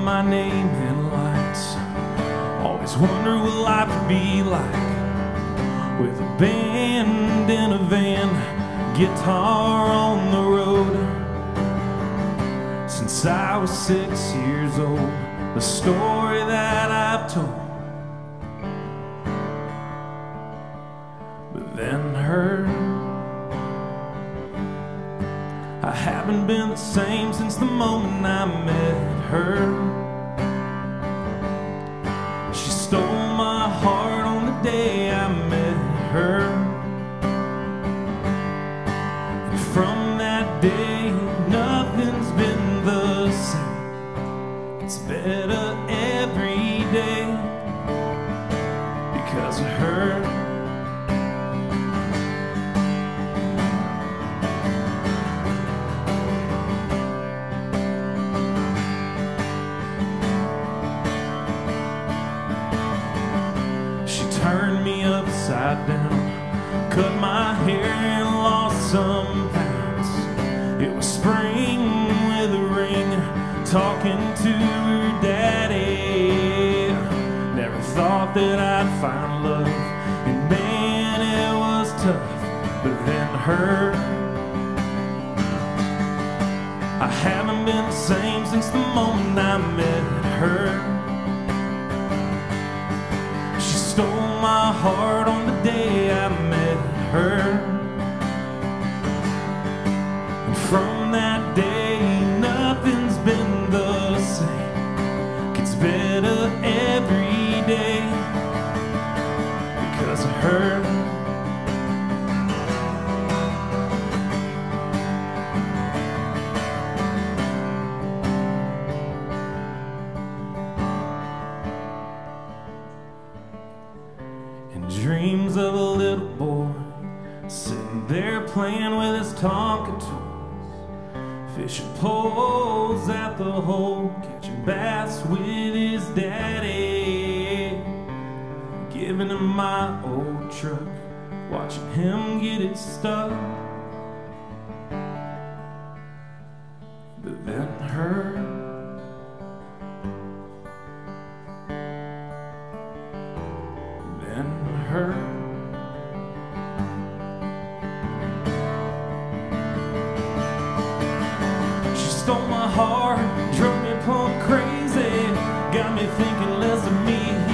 my name in lights. Always wonder what life would be like with a band in a van, guitar on the road. Since I was 6 years old, the story that I've told, but then heard. I haven't been the same since the moment I met her. She stole my heart on the day I met her. And from that day, nothing's been the same. It's better every day because of her. Turned me upside down, cut my hair and lost some pounds. It was spring with a ring, talking to her daddy. Never thought that I'd find love, and man, it was tough. But then her, I haven't been the same since the moment I met her. Stole my heart on the day I met her. And from that day, nothing's been the same. Gets better every day because of her. Dreams of a little boy sitting there playing with his Tonka toys, fishing poles at the hole, catching bass with his daddy, giving him my old truck, watching him get it stuck. But then her, her. She stole my heart, drove me plumb crazy, got me thinking less of me